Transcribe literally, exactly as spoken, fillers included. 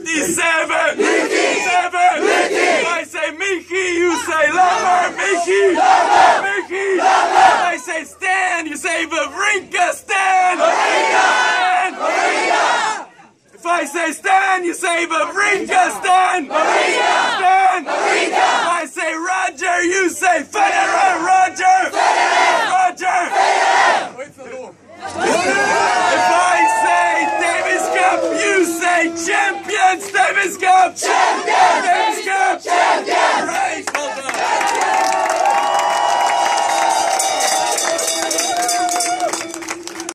ninety-seven! ninety-seven! If I say Mickey, you say Lover! Mickey! Lover! Mickey! Lover! If I say Stan, you say Wawrinka! Stan! Wawrinka! Stan! If I say Stan, you say Wawrinka! Stan! Wawrinka! Stan! Wawrinka! If I say Roger, you say Federer! Roger! Federer! Roger! Federer! Wait for the door. If I say Davis Cup, you say Champions! Davis Cup! Champions! Davis